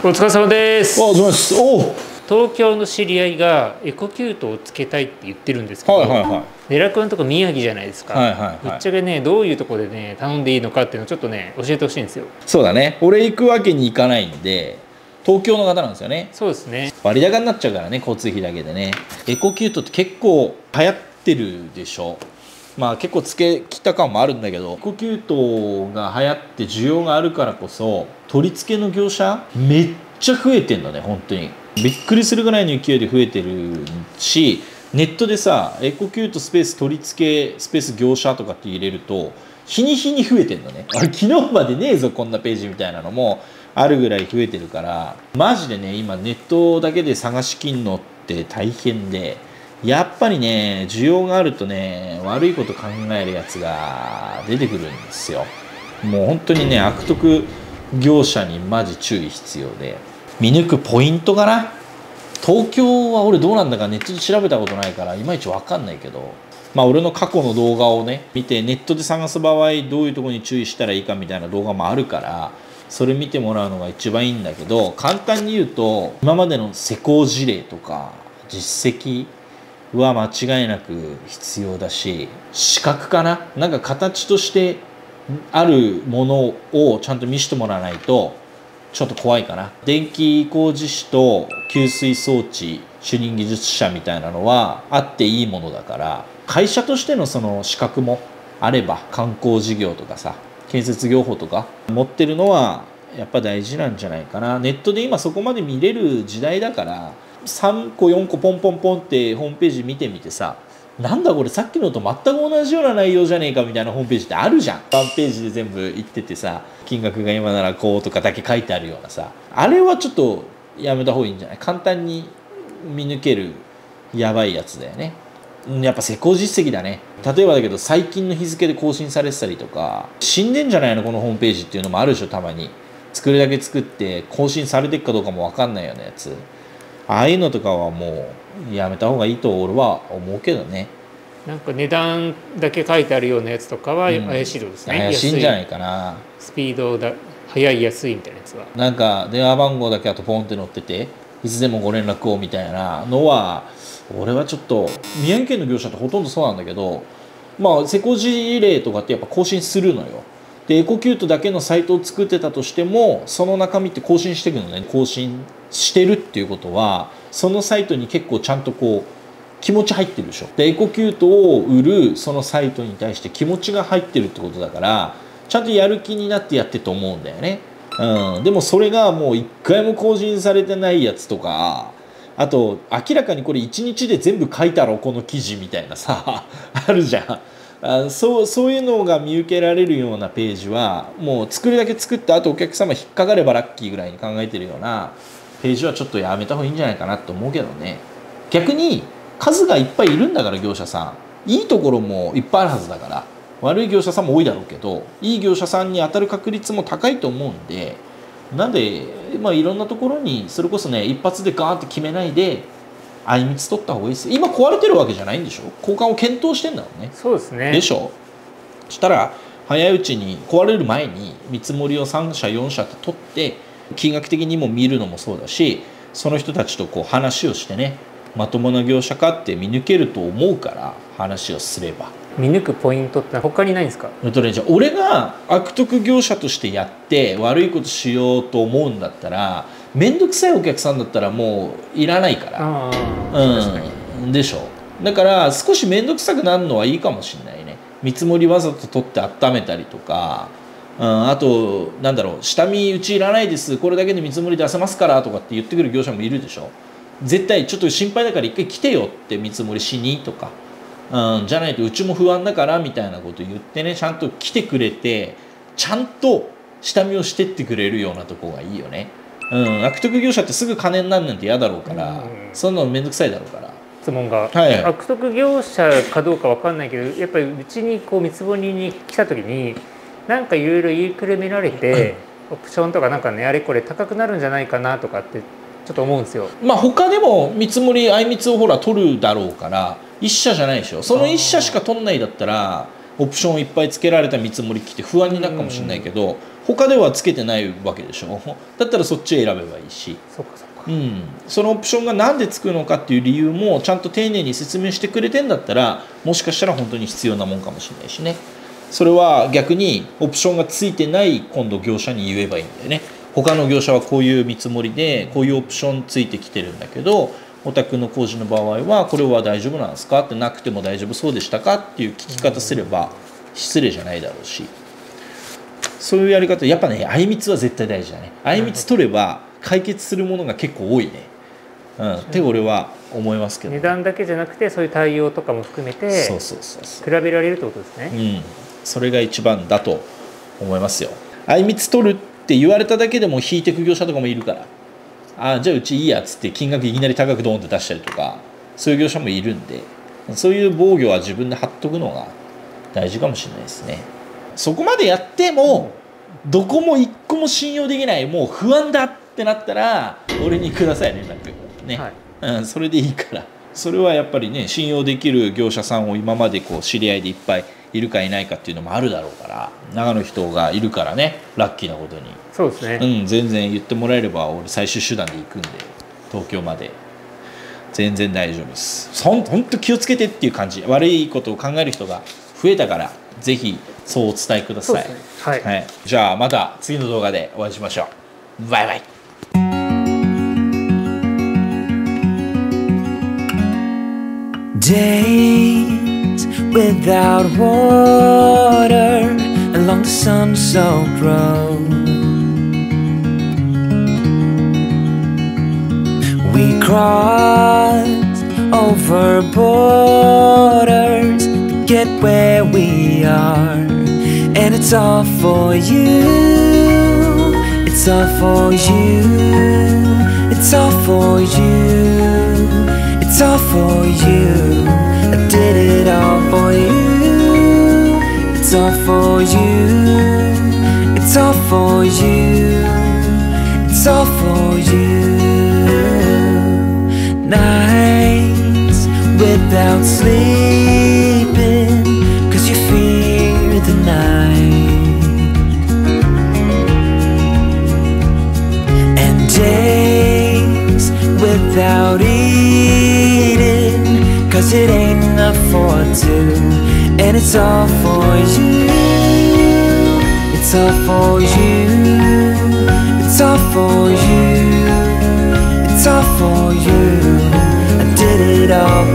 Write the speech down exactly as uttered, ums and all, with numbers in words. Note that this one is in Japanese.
お疲れ様です。 お、お疲れ様です。おお。 東京の知り合いがエコキュートをつけたいって言ってるんですけど、 はいはいはい。 ネラ君のとこ宮城じゃないですか。 はいはいはい。 ぶっちゃけね、どういうところでね頼んでいいのかっていうのをちょっとね教えてほしいんですよ。 そうだね。俺行くわけにいかないんで、東京の方なんですよね。 そうですね。 割高になっちゃうからね、交通費だけでね。エコキュートって結構流行ってるでしょ。まあ結構つけきた感もあるんだけど、エコキュートが流行って需要があるからこそ、取り付けの業者めっちゃ増えてんだね、本当に。びっくりするぐらいの勢いで増えてるし、ネットでさ、エコキュートスペース取り付けスペース業者とかって入れると、日に日に増えてんだね。あれ昨日までねえぞこんなページみたいなのもあるぐらい増えてるから、マジでね今ネットだけで探しきんのって大変で、やっぱりね需要があるとね悪いこと考えるやつが出てくるんですよ。もう本当にね悪徳業者にマジ注意必要で、見抜くポイントかな。東京は俺どうなんだかネットで調べたことないからいまいち分かんないけど、まあ俺の過去の動画をね見て、ネットで探す場合どういうところに注意したらいいかみたいな動画もあるから、それ見てもらうのが一番いいんだけど、簡単に言うと今までの施工事例とか実績は間違いなく必要だし、資格かな、なんか形としてあるものをちゃんと見せてもらわないとちょっと怖いかな。電気工事士と給水装置主任技術者みたいなのはあっていいものだから、会社としてのその資格もあれば、観光事業とかさ建設業法とか持ってるのはやっぱ大事なんじゃないかな。ネットで今そこまで見れる時代だから、さんこよんこポンポンポンってホームページ見てみてさ、なんだこれさっきのと全く同じような内容じゃねえかみたいなホームページってあるじゃん。ワンページで全部言っててさ、金額が今ならこうとかだけ書いてあるようなさ、あれはちょっとやめた方がいいんじゃない。簡単に見抜けるやばいやつだよね。やっぱ施工実績だね。例えばだけど最近の日付で更新されてたりとか、死んでんじゃないのこのホームページっていうのもあるでしょ。たまに作るだけ作って更新されてるかどうかも分かんないようなやつ、ああいうのとかはもうやめた方がいいと俺は思うけどね。 なんか値段だけ書いてあるようなやつとかは怪しいですね、うん、 怪しいんじゃないかな。 スピードだ速い安いみたいなやつはなんか電話番号だけあとポンって載ってていつでもご連絡をみたいなのは、俺はちょっと宮城県の業者ってほとんどそうなんだけど、まあ施工事例とかってやっぱ更新するのよ。でエコキュートだけのサイトを作ってたとしてもその中身って更新していくのね。更新してるっていうことはそのサイトに結構ちゃんとこう気持ち入ってるでしょ。でエコキュートを売るそのサイトに対して気持ちが入ってるってことだから、ちゃんとやる気になってやってると思うんだよね。うん、でもそれがもう一回も更新されてないやつとか、あと明らかにこれいちにちで全部書いたろこの記事みたいなさあるじゃん。あそうそういうのが見受けられるようなページはもう作るだけ作って、あとお客様引っかかればラッキーぐらいに考えてるようなページはちょっとやめた方がいいんじゃないかなと思うけどね。逆に数がいっぱいいるんだから業者さん、いいところもいっぱいあるはずだから、悪い業者さんも多いだろうけどいい業者さんに当たる確率も高いと思うんで、なんで、まあ、いろんなところにそれこそね一発でガーンって決めないであいみつ取った方がいいです。今壊れてるわけじゃないんでしょ。交換を検討してんだろうね。 そうですね。 でしょ。そしたら早いうちに壊れる前に見積もりをさん社よん社って取って金額的にも見るのもそうだし、その人たちとこう話をしてね、まともな業者かって見抜けると思うから話をすれば。 見抜くポイントって他にないんですか。 じゃあ俺が悪徳業者としてやって悪いことしようと思うんだったら、面倒くさいお客さんだったらもういらないから。うんでしょ。だから少し面倒くさくなるのはいいかもしれないね。見積もりわざと取って温めたりとか、うん、あとなんだろう、下見うちいらないですこれだけで見積もり出せますからとかって言ってくる業者もいるでしょ。絶対ちょっと心配だから一回来てよって見積もりしにとか、うん、じゃないとうちも不安だからみたいなこと言ってね、ちゃんと来てくれてちゃんと下見をしてってくれるようなとこがいいよね。うん、悪徳業者ってすぐ金になるなんて嫌だろうから、うん、そんなの面倒くさいだろうから。 質問が、 はい、 悪徳業者かどうか分かんないけど、やっぱりうちにこう見積もりに来た時になんかいろいろ言いくるめられて、うん、オプションとかなんかねあれこれ高くなるんじゃないかなとかってちょっと思うんですよ。 まあ他でも見積もりあいみつをほら取るだろうから一社じゃないでしょ。その一社しか取んないだったらオプションをいっぱいつけられた見積もり来て不安になるかもしれないけど、他ではつけてないわけでしょ。だったらそっちを選べばいいし、 そうかそうか、 うん、そのオプションが何でつくのかっていう理由もちゃんと丁寧に説明してくれてんだったら、もしかしたら本当に必要なもんかもしれないしね。それは逆にオプションがついてない今度業者に言えばいいんだよね。他の業者はこういう見積もりでこういうオプションついてきてるんだけど、お宅の工事の場合はこれは大丈夫なんですかって、なくても大丈夫そうでしたかっていう聞き方すれば失礼じゃないだろうし、そういうやり方やっぱね、あいみつは絶対大事だね。あいみつ取れば解決するものが結構多いね、うん、って俺は思いますけど、 値段だけじゃなくてそういう対応とかも含めてそうそうそうそう比べられるってことですね。 うん、それが一番だと思いますよ。あいみつ取るって言われただけでも引いてく業者とかもいるから、あじゃあうちいいやっつって金額いきなり高くドーンって出したりとか、そういう業者もいるんで、そういう防御は自分で張っとくのが大事かもしれないですね。そこまでやってもどこも一個も信用できない、もう不安だってなったら俺にください連絡ね、はい、うん、それでいいから。それはやっぱりね、信用できる業者さんを今までこう知り合いでいっぱいいるかいないかっていうのもあるだろうから、長野人がいるからね、ラッキーなことに。 そうですね、 うん、全然言ってもらえれば俺最終手段で行くんで、東京まで全然大丈夫です。ほんほんと気をつけてっていう感じ。悪いことを考える人が増えたから、ぜひそうお伝えください、ね、はい、はい、じゃあまた次の動画でお会いしましょう。バイバイ。 Days without water along the sun-soaked road, we crossed over borders to get where we are, and it's all for you, it's all for you, it's all for you, it's all for you. I did it all for you. It's all for you. It's all for you. It's all for you. Nights without sleeping 'cause you fear the night, and days without eating 'cause it ain't enough for two, and it's all for you. It's all for you. It's all for you. It's all for you. I did it all